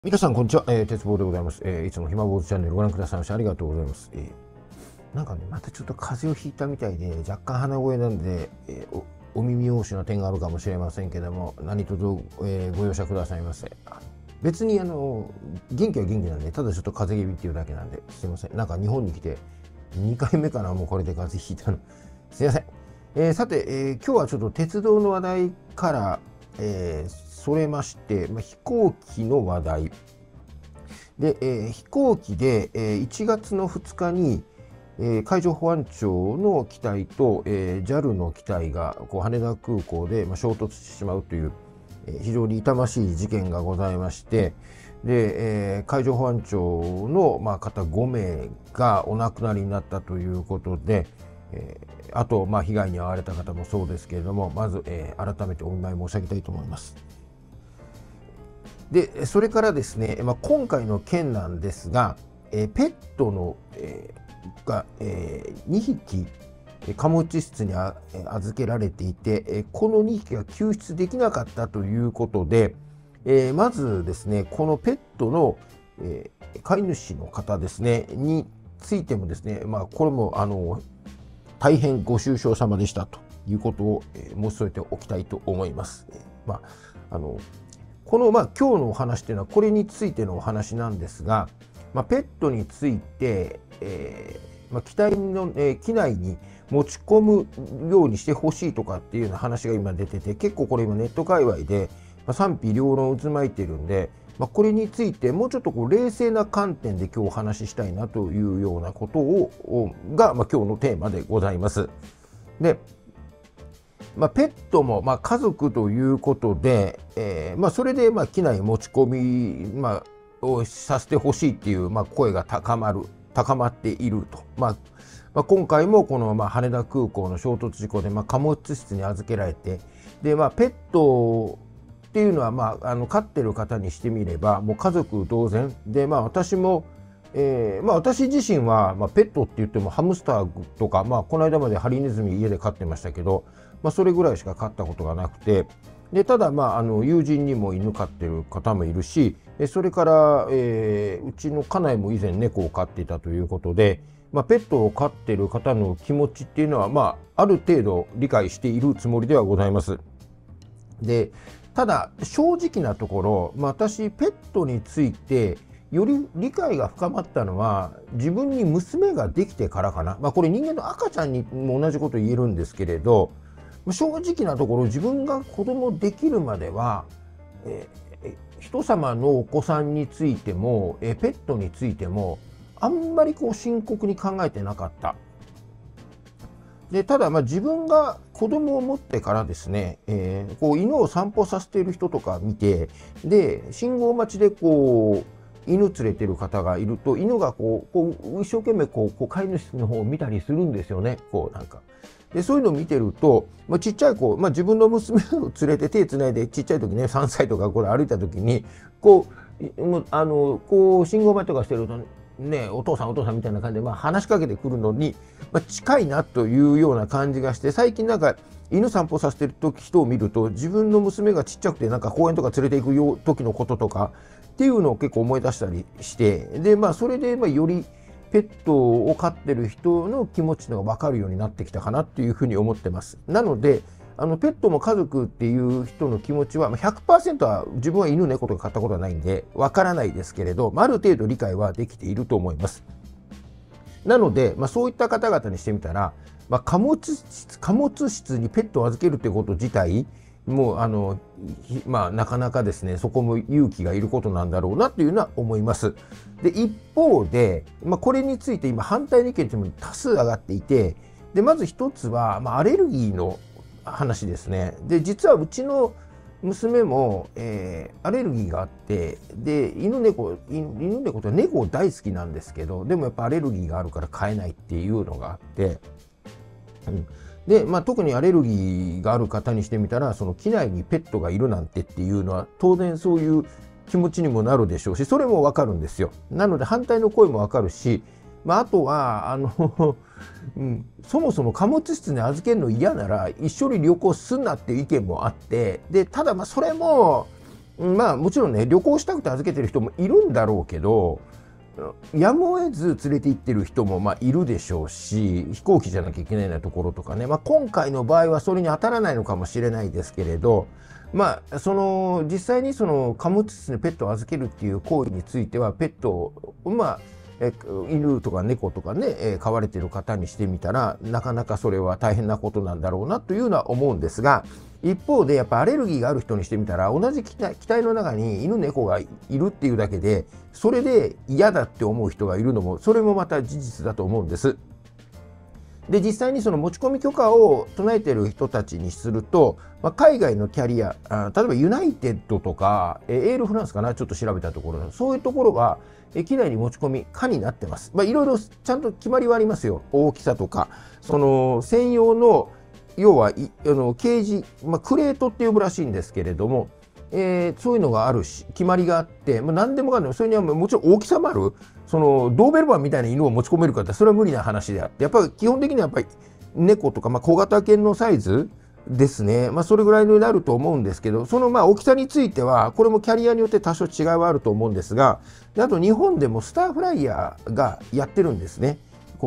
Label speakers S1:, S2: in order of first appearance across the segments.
S1: 皆さん、こんにちは。鉄棒でございます。いつも暇坊主チャンネルご覧くださいましてありがとうございます。なんかね、またちょっと風邪をひいたみたいで、若干鼻声なんで、お耳汚しの点があるかもしれませんけども、何卒、ご容赦くださいませ。別に元気は元気なんで、ただちょっと風邪気味っていうだけなんで、すいません。なんか日本に来て、2回目かな、もうこれで風邪ひいたの。すいません。さて、今日はちょっと鉄道の話題から、それまして、飛行機の話題で、飛行機で、1月の2日に、海上保安庁の機体と、JAL の機体が羽田空港で、衝突してしまうという、非常に痛ましい事件がございまして、で、海上保安庁の、方5名がお亡くなりになったということで、あと、被害に遭われた方もそうですけれども、まず、改めてお見舞い申し上げたいと思います。で、それからですね、今回の件なんですが、ペットの、が、2匹貨物室に預けられていて、この2匹が救出できなかったということで、まずですね、このペットの、飼い主の方ですねについてもですね、これも大変ご愁傷様でしたということを、申し添えておきたいと思います。この今日のお話というのはこれについてのお話なんですが、ペットについて、機体の、機内に持ち込むようにしてほしいとかっていうような話が今出てて、結構これ今ネット界隈で賛否両論渦巻いてるんで、これについてもうちょっと冷静な観点で今日お話ししたいなというようなことが今日のテーマでございます。で、ペットも家族ということで、それで機内持ち込み、をさせてほしいっていう声が高まっていると。今回もこの羽田空港の衝突事故で貨物室に預けられて、でペットっていうのは飼ってる方にしてみればもう家族同然で、私も私自身は、ペットって言ってもハムスターとか、この間までハリネズミ家で飼ってましたけど、それぐらいしか飼ったことがなくて、でただ、友人にも犬飼ってる方もいるし、それから、うちの家内も以前猫を飼っていたということで、ペットを飼ってる方の気持ちっていうのは、ある程度理解しているつもりではございます。でただ正直なところ、私ペットについてより理解が深まったのは自分に娘ができてからかな。これ人間の赤ちゃんにも同じこと言えるんですけれど、正直なところ自分が子供できるまでは、人様のお子さんについても、ペットについてもあんまり深刻に考えてなかった。でただ自分が子供を持ってからですね、犬を散歩させている人とか見て、で信号待ちで犬連れてる方がいると、犬が一生懸命飼い主の方を見たりするんですよね。なんかでそういうのを見てると、ちっちゃい子、自分の娘を連れて手つないでちっちゃい時ね、3歳とか歩いた時に信号待ちとかしてるとね、お父さんみたいな感じで話しかけてくるのに、近いなというような感じがして、最近なんか犬散歩させてる人を見ると、自分の娘がちっちゃくて公園とか連れて行く時のこととかっていうのを結構思い出したりして、でそれでよりペットを飼ってる人の気持ちが分かるようになってきたかなっていうふうに思ってます。なのでペットも家族っていう人の気持ちは 100% は自分は犬猫とか飼ったことはないんでわからないですけれど、ある程度理解はできていると思います。なので、そういった方々にしてみたら、貨物室にペットを預けるということ自体もうなかなかですね、そこも勇気がいることなんだろうなというのは思います。で一方で、これについて今反対の意見というのも多数上がっていて、でまず一つは、アレルギーの話ですね。で実はうちの娘も、アレルギーがあって、で犬猫とは猫大好きなんですけど、でもやっぱアレルギーがあるから飼えないっていうのがあって、で特にアレルギーがある方にしてみたら、その機内にペットがいるなんてっていうのは当然そういう気持ちにもなるでしょうし、それもわかるんですよ。なので反対の声もわかるし、あとはそもそも貨物室に預けるの嫌なら一緒に旅行すんなっていう意見もあって、でただそれもまあもちろんね、旅行したくて預けてる人もいるんだろうけど、やむを得ず連れて行ってる人もまあいるでしょうし、飛行機じゃなきゃいけないようなところとかね、まあ、今回の場合はそれに当たらないのかもしれないですけれど、まあ、実際に貨物室にペットを預けるっていう行為については、ペットをまあ犬とか猫とかね、飼われてる方にしてみたら、なかなかそれは大変なことなんだろうなというのは思うんですが、一方でやっぱアレルギーがある人にしてみたら、同じ機体の中に犬猫がいるっていうだけで、それで嫌だって思う人がいるのも、それもまた事実だと思うんです。で、実際にその持ち込み許可を唱えている人たちにすると、海外のキャリア、例えばユナイテッドとか、エールフランスかな、ちょっと調べたところ、そういうところは、機内に持ち込み可になってます。いろいろちゃんと決まりはありますよ。大きさとか、専用の、要はケージ、クレートって呼ぶらしいんですけれども、そういうのがあるし、決まりがあって、何でもかんでも、それにはもちろん大きさもある、ドーベルマンみたいな犬を持ち込めるかって、それは無理な話であって、やっぱり基本的にはやっぱり猫とか、小型犬のサイズですね、それぐらいになると思うんですけど、大きさについては、これもキャリアによって多少違いはあると思うんですが、あと日本でもスターフライヤーがやってるんですね。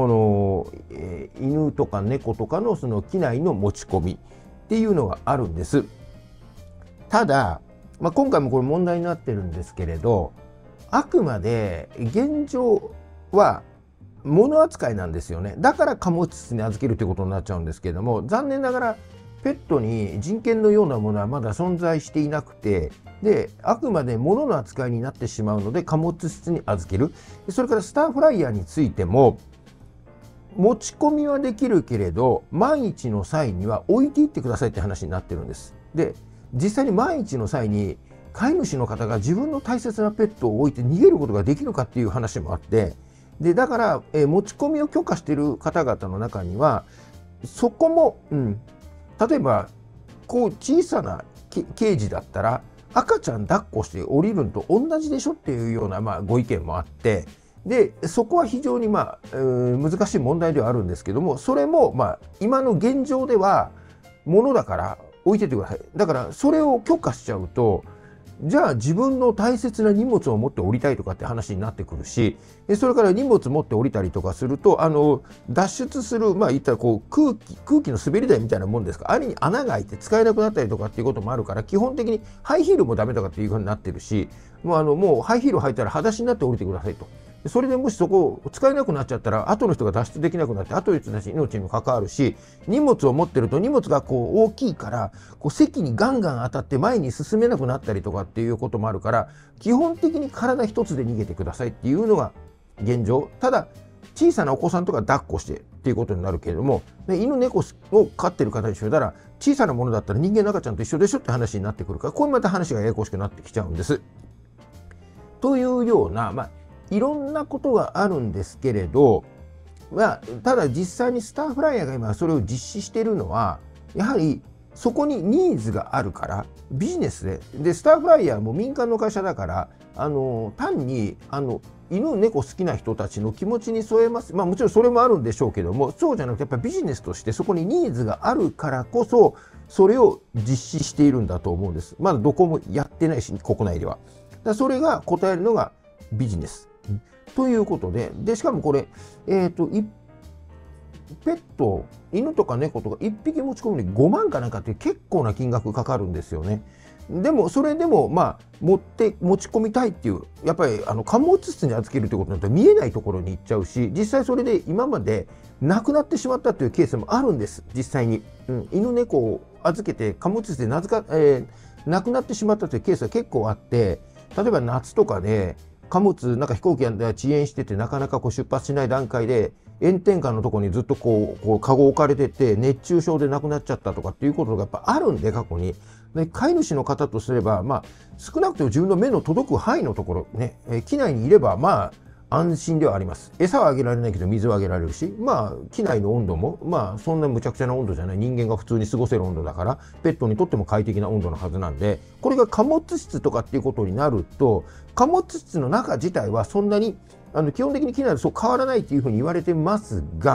S1: 犬とか猫とかの機内の持ち込みっていうのがあるんです。ただ、今回もこれ問題になってるんですけれど、あくまで現状は物扱いなんですよね。だから貨物室に預けるということになっちゃうんですけれども、残念ながらペットに人権のようなものはまだ存在していなくて、で、あくまで物の扱いになってしまうので貨物室に預ける。それからスターフライヤーについても、持ち込みはできるけれど、万一の際には置いていってくださいって話になってるんです。で、実際に万一の際に飼い主の方が自分の大切なペットを置いて逃げることができるかっていう話もあって、で、だから、持ち込みを許可している方々の中には、そこも、例えば、小さなケージだったら、赤ちゃん抱っこして降りるのと同じでしょっていうような、ご意見もあって、で、そこは非常に難しい問題ではあるんですけども、それも今の現状では、物だから置いててください。だから、それを許可しちゃうと、じゃあ自分の大切な荷物を持って降りたいとかって話になってくるし、それから荷物持って降りたりとかすると、脱出する、言ったら空気の滑り台みたいなもんですから、あれに穴が開いて使えなくなったりとかっていうこともあるから、基本的にハイヒールもダメとかっていうふうになってるし、もうハイヒール履いたら裸足になって降りてくださいと。それでもしそこを使えなくなっちゃったら、後の人が脱出できなくなって、後の人たち命にも関わるし、荷物を持ってると荷物が大きいから、席にガンガン当たって前に進めなくなったりとかっていうこともあるから、基本的に体一つで逃げてくださいっていうのが現状。ただ、小さなお子さんとか抱っこしてっていうことになるけれども、犬猫を飼ってる方にしてたら、小さなものだったら人間の赤ちゃんと一緒でしょって話になってくるから、これまた話がややこしくなってきちゃうんです。というような、いろんなことがあるんですけれど、ただ実際にスターフライヤーが今それを実施しているのは、やはりそこにニーズがあるから、ビジネスで、スターフライヤーも民間の会社だから、単に犬猫好きな人たちの気持ちに添えます。もちろんそれもあるんでしょうけども、そうじゃなくてやっぱりビジネスとしてそこにニーズがあるからこそ、それを実施しているんだと思うんです。まだどこもやってないし、国内では。それが答えるのがビジネス。ということで、しかもこれ、ペット、犬とか猫とか1匹持ち込むのに5万かなんかって結構な金額かかるんですよね。でも、それでも、持ち込みたいっていう、やっぱり貨物室に預けるということになると見えないところに行っちゃうし、実際それで今まで亡くなってしまったというケースもあるんです、実際に。犬猫を預けて貨物室で亡くなってしまったというケースが結構あって、例えば夏とかで、貨物飛行機が遅延しててなかなか出発しない段階で炎天下のところにずっとカゴ置かれてて熱中症で亡くなっちゃったとかっていうことがやっぱあるんで、過去に。で、飼い主の方とすれば、少なくとも自分の目の届く範囲のところね、機内にいれば安心ではあります。餌はあげられないけど水はあげられるし、機内の温度もそんなむちゃくちゃな温度じゃない、人間が普通に過ごせる温度だから、ペットにとっても快適な温度のはずなんで、これが貨物室とかっていうことになると、貨物室の中自体はそんなに基本的に機内でそう変わらないというふうに言われてますが、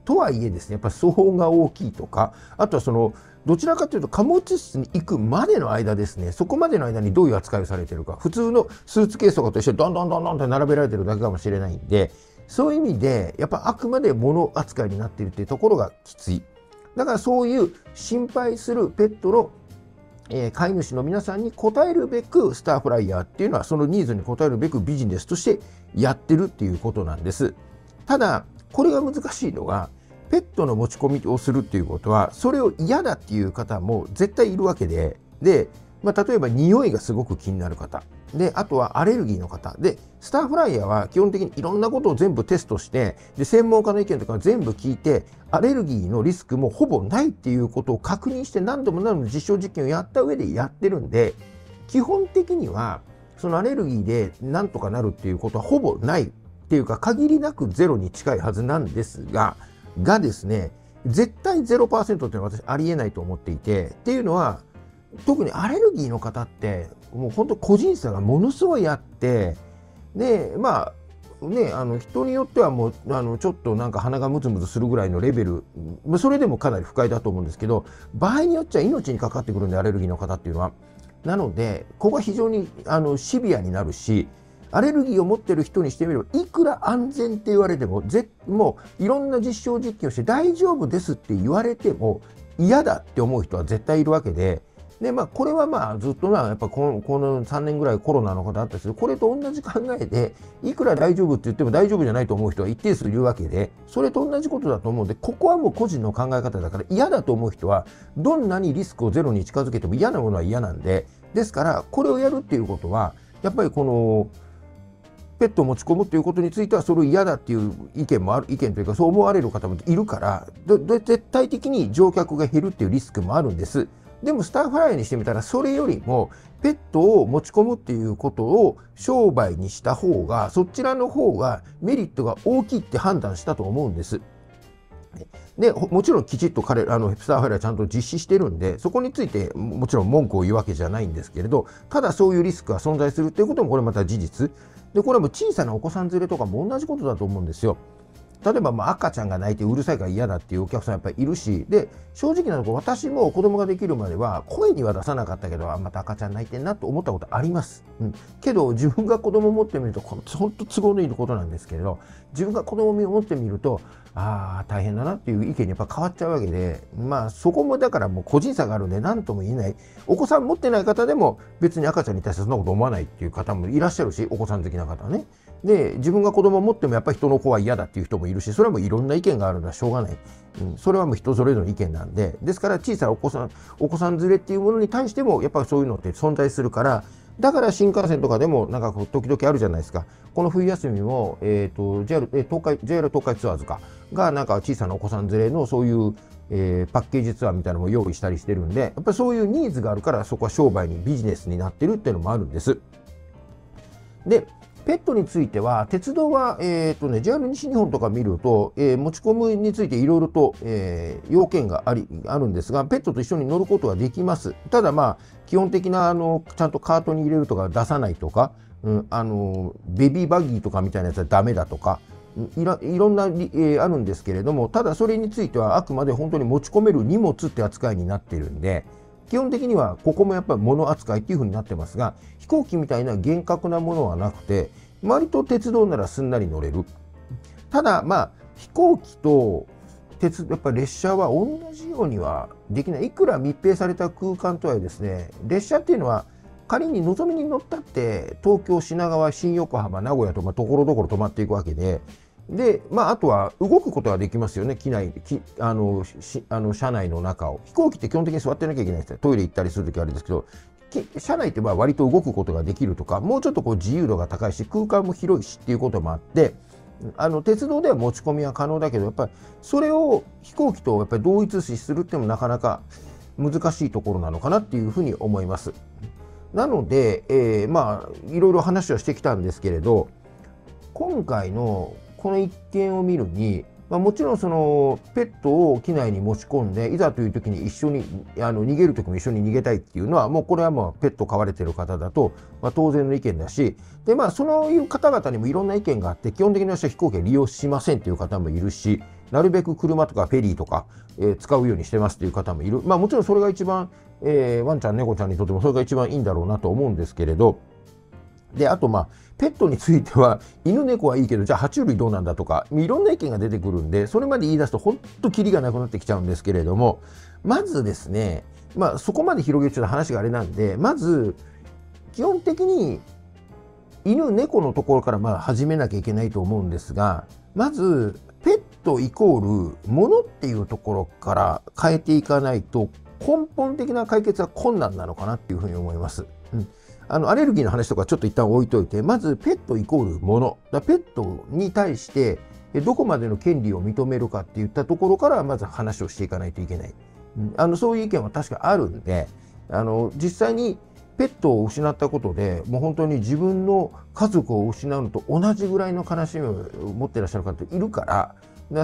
S1: とはいえですね、やっぱり騒音が大きいとか、あとはどちらかというと貨物室に行くまでの間ですね、そこまでの間にどういう扱いをされているか、普通のスーツケースとかと一緒にどんどんどんどんって並べられてるだけかもしれないんで、そういう意味でやっぱあくまで物扱いになっているっていうところがきつい。だからそういう心配するペットの飼い主の皆さんに応えるべくスターフライヤーっていうのはそのニーズに応えるべくビジネスとしてやってるっていうことなんです。ただこれが難しいのが、ペットの持ち込みをするっていうことはそれを嫌だっていう方も絶対いるわけで、例えば匂いがすごく気になる方で、あとはアレルギーの方で、スターフライヤーは基本的にいろんなことを全部テストして、で専門家の意見とか全部聞いて、アレルギーのリスクもほぼないっていうことを確認して何度も何度も実証実験をやった上でやってるんで、基本的にはそのアレルギーでなんとかなるっていうことはほぼないっていうか、限りなくゼロに近いはずなんですがですね、絶対 0% っていうのは私ありえないと思っていて、っていうのは特にアレルギーの方ってもう本当個人差がものすごいあって、で人によってはもうちょっとなんか鼻がムズムズするぐらいのレベル、それでもかなり不快だと思うんですけど、場合によっちゃ命にかかってくるんで、アレルギーの方っていうのは。なのでここは非常にシビアになるし、アレルギーを持ってる人にしてみれば、いくら安全って言われても、もういろんな実証実験をして大丈夫ですって言われても嫌だって思う人は絶対いるわけで、これはずっとやっぱこの3年ぐらいコロナのことあったりする、これと同じ考えで、いくら大丈夫って言っても大丈夫じゃないと思う人は一定数いるわけで、それと同じことだと思うんで、ここはもう個人の考え方だから、嫌だと思う人はどんなにリスクをゼロに近づけても嫌なものは嫌なんで、ですからこれをやるっていうことはやっぱりペットを持ち込むということについては、それを嫌だっていう意見というか、そう思われる方もいるから、絶対的に乗客が減るっていうリスクもあるんです。でもスターフライヤーにしてみたら、それよりもペットを持ち込むっていうことを商売にした方が、そちらの方がメリットが大きいって判断したと思うんです。でもちろんきちっとスターフライヤーはちゃんと実施してるんで、そこについてもちろん文句を言うわけじゃないんですけれど、ただそういうリスクが存在するっていうこともこれまた事実で、これはもう小さなお子さん連れとかも同じことだと思うんですよ。例えば赤ちゃんが泣いてうるさいから嫌だっていうお客さんやっぱりいるし、で正直なところ、私も子供ができるまでは声には出さなかったけど、また赤ちゃん泣いてんなと思ったことあります。けど自分が子供を持ってみると本当都合のいいことなんですけれど、自分が子供を持ってみると大変だなっていう意見にやっぱ変わっちゃうわけで、そこもだからもう個人差があるんで何とも言えない。お子さん持ってない方でも別に赤ちゃんに対してそんなこと思わないっていう方もいらっしゃるし、お子さん好きな方はね。で自分が子供を持ってもやっぱり人の子は嫌だっていう人もいるし、それはもういろんな意見があるのはしょうがない、それはもう人それぞれの意見なんで、ですから小さなお子さん連れっていうものに対してもやっぱりそういうのって存在するから、だから新幹線とかでもなんか時々あるじゃないですか。この冬休みも、JR 東海ツアーズがなんか小さなお子さん連れのそういう、パッケージツアーみたいなのも用意したりしてるんで、やっぱりそういうニーズがあるから、そこは商売にビジネスになってるっていうのもあるんです。でペットについては、鉄道は、JR 西日本とか見ると、持ち込むについていろいろと、要件があるんですが、ペットと一緒に乗ることができます。ただ基本的なちゃんとカートに入れるとか出さないとか、ベビーバギーとかみたいなやつはダメだとか、いろんな、あるんですけれども、ただそれについてはあくまで本当に持ち込める荷物って扱いになっているんで、基本的にはここもやっぱり物扱いっていう風になってますが、飛行機みたいな厳格なものはなくて、割と鉄道ならすんなり乗れる。ただ飛行機とやっぱり列車は同じようにはできない。いくら密閉された空間とはいえですね、列車っていうのは仮にのぞみに乗ったって東京、品川、新横浜、名古屋とところどころ止まっていくわけで、あとは動くことができますよね、車内の中を。飛行機って基本的に座ってなきゃいけないんですよ。トイレ行ったりするときはあれですけど、車内って割と動くことができるとか、もうちょっと自由度が高いし、空間も広いしっていうこともあって、鉄道では持ち込みは可能だけど、やっぱりそれを飛行機とやっぱり同一視するっていうのもなかなか難しいところなのかなっていうふうに思います。なので、いろいろ話はしてきたんですけれど、今回のこの一件を見るに、もちろんそのペットを機内に持ち込んで、いざという時に一緒に逃げる時も一緒に逃げたいっていうのは、もうこれはペット飼われてる方だと、当然の意見だし、そういう方々にもいろんな意見があって、基本的に私は飛行機を利用しませんっていう方もいるし、 なるべく車とかフェリーとか、使うようにしてますっていう方もいる。まあもちろんそれが一番、ワンちゃん猫ちゃんにとってもそれが一番いいんだろうなと思うんですけれど、であとペットについては犬猫はいいけど、じゃあ爬虫類どうなんだとかいろんな意見が出てくるんで、それまで言い出すと本当キリがなくなってきちゃうんですけれども、まずですね、そこまで広げると話があれなんで、まず基本的に犬猫のところから始めなきゃいけないと思うんですが、まずペットイコール物っていうところから変えていかないと根本的な解決は困難なのかなっていうふうに思います。アレルギーの話とかちょっと一旦置いといて、まずペットイコール物ペットに対してどこまでの権利を認めるかっていったところからまず話をしていかないといけない。そういう意見は確かあるんで、実際にペットを失ったことでもう本当に自分の家族を失うのと同じぐらいの悲しみを持ってらっしゃる方いるから、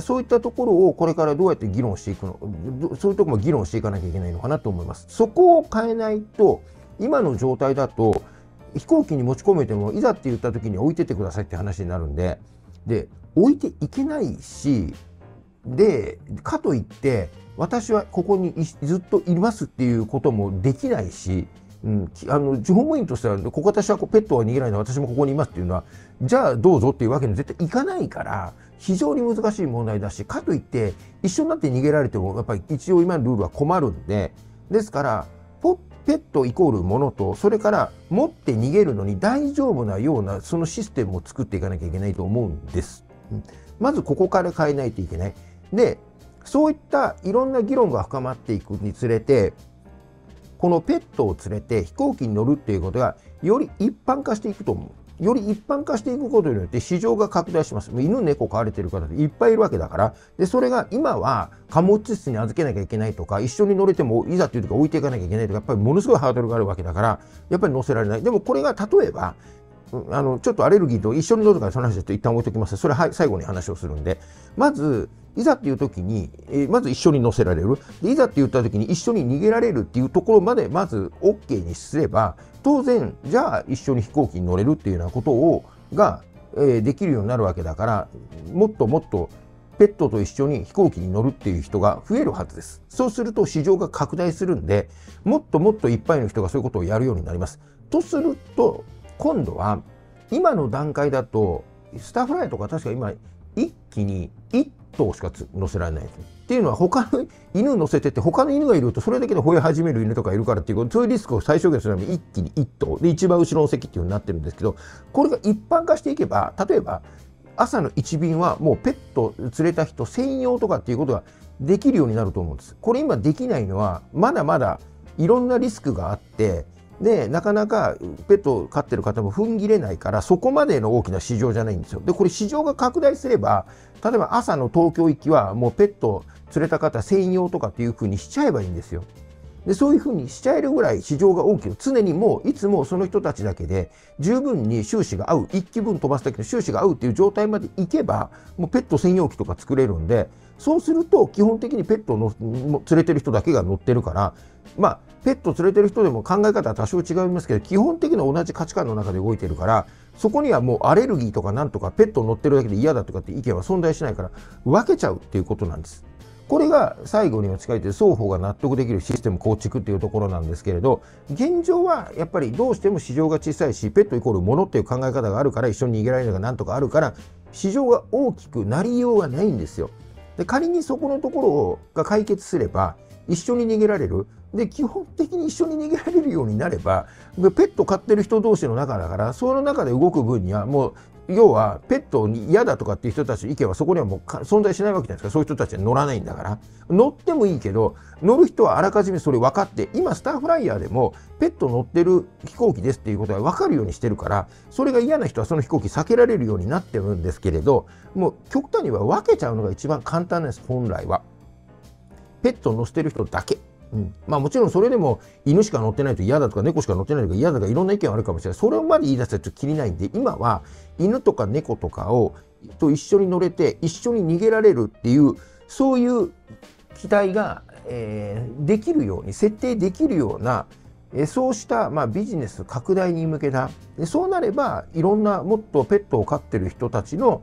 S1: そういったところをこれからどうやって議論していくの、そういうところも議論していかなきゃいけないのかなと思います。そこを変えないと、今の状態だと飛行機に持ち込めてもいざって言った時に置いててくださいって話になるんで、置いていけないし、でかといって私はここにずっといますっていうこともできないし、乗務員としては私はペットは逃げないので私もここにいますっていうのは、じゃあどうぞっていうわけに絶対いかないから、非常に難しい問題だし、かといって一緒になって逃げられてもやっぱり一応今のルールは困るんで、ですからペットイコールものと、それから持って逃げるのに大丈夫なようなそのシステムを作っていかなきゃいけないと思うんです。まずここから変えないといけない。で、そういったいろんな議論が深まっていくにつれて、このペットを連れて飛行機に乗るっていうことがより一般化していくと思う。より一般化していくことによって市場が拡大します。犬猫飼われてる方っていっぱいいるわけだから。でそれが今は貨物室に預けなきゃいけないとか、一緒に乗れてもいざっていうとか置いていかなきゃいけないとか、やっぱりものすごいハードルがあるわけだから、やっぱり乗せられない。でもこれが例えばちょっとアレルギーと一緒に乗るからその話ちょっと一旦置いときます。それは最後に話をするんで、まずいざっていう時に、まず一緒に乗せられる。でいざって言った時に一緒に逃げられるっていうところまでまず OK にすれば、当然じゃあ一緒に飛行機に乗れるっていうようなことが、できるようになるわけだから、もっともっとペットと一緒に飛行機に乗るっていう人が増えるはずです。そうすると市場が拡大するんで、もっともっといっぱいの人がそういうことをやるようになります。とすると今度は今の段階だとスターフライとか確か今一気に1頭しか乗せられないっていうのは、他の犬乗せてて他の犬がいるとそれだけで吠え始める犬とかいるからっていう、そういうリスクを最小限するために一気に1頭で一番後ろの席っていうようになってるんですけど、これが一般化していけば、例えば朝の1便はもうペット連れた人専用とかっていうことができるようになると思うんです。これ今できないのはまだまだいろんなリスクがあって、でなかなかペットを飼ってる方も踏ん切れないから、そこまでの大きな市場じゃないんですよ。でこれ市場が拡大すれば、例えば朝の東京行きはもうペットを連れた方専用とかっていうふうにしちゃえばいいんですよ。でそういうふうにしちゃえるぐらい市場が大きい。常にもういつもその人たちだけで十分に収支が合う、1機分飛ばすだけの収支が合うっていう状態までいけば、もうペット専用機とか作れるんで、そうすると基本的にペットを連れてる人だけが乗ってるから、ペット連れてる人でも考え方は多少違いますけど、基本的な同じ価値観の中で動いてるから、そこにはもうアレルギーとかなんとかペット乗ってるだけで嫌だとかって意見は存在しないから、分けちゃうっていうことなんです。これが最後には近いという双方が納得できるシステム構築っていうところなんですけれど、現状はやっぱりどうしても市場が小さいし、ペットイコール物っていう考え方があるから、一緒に逃げられるのがなんとかあるから、市場が大きくなりようがないんですよ。で仮にそこのところが解決すれば一緒に逃げられる。で基本的に一緒に逃げられるようになれば、ペット飼ってる人同士の中だから、その中で動く分にはもう要はペットに嫌だとかっていう人たちの意見はそこにはもう存在しないわけじゃないですか。そういう人たちは乗らないんだから。乗ってもいいけど、乗る人はあらかじめそれ分かって、今スターフライヤーでもペット乗ってる飛行機ですっていうことが分かるようにしてるから、それが嫌な人はその飛行機避けられるようになってるんですけれど、もう極端には分けちゃうのが一番簡単なんです。本来はペットを乗せてる人だけ。もちろんそれでも犬しか乗ってないと嫌だとか、猫しか乗ってないとか嫌だとか、いろんな意見あるかもしれない。それまで言い出したらちょっときりないんで、今は犬とか猫とかと一緒に乗れて一緒に逃げられるっていう、そういう機体が、できるように設定できるような、そうした、ビジネス拡大に向けた、そうなればいろんなもっとペットを飼ってる人たちの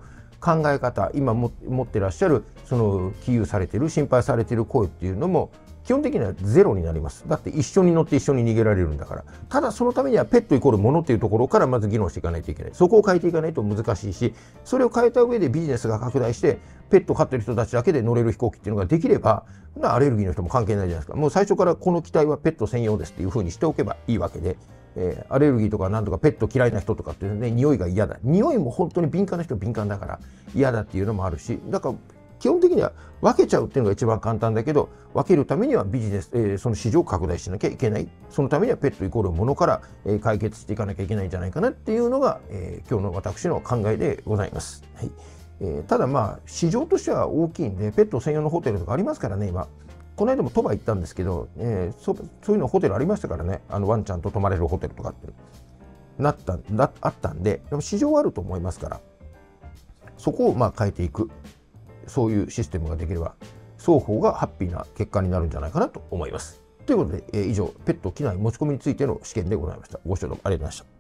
S1: 考え方、今持ってらっしゃるその危惧されている、心配されている声っていうのも基本的にはゼロになります。だって一緒に乗って一緒に逃げられるんだから。ただそのためにはペットイコール物っていうところからまず議論していかないといけない。そこを変えていかないと難しいし、それを変えた上でビジネスが拡大してペット飼ってる人たちだけで乗れる飛行機っていうのができれば、アレルギーの人も関係ないじゃないですか。もう最初からこの機体はペット専用ですっていうふうにしておけばいいわけで、アレルギーとかなんとかペット嫌いな人とかっていうね、匂いが嫌だ、匂いも本当に敏感な人は敏感だから嫌だっていうのもあるし、だから基本的には分けちゃうっていうのが一番簡単だけど、分けるためにはビジネス、その市場を拡大しなきゃいけない。そのためにはペットイコールものから、解決していかなきゃいけないんじゃないかなっていうのが、今日の私の考えでございます。はい。ただまあ市場としては大きいんで、ペット専用のホテルとかありますからね。今この間も鳥羽行ったんですけど、そういうのホテルありましたからね。ワンちゃんと泊まれるホテルとかってあったんで、でも市場はあると思いますから、そこをまあ変えていく、そういうシステムができれば双方がハッピーな結果になるんじゃないかなと思います。ということで、以上ペット機内持ち込みについての試験でございました。ご視聴どうもありがとうございました。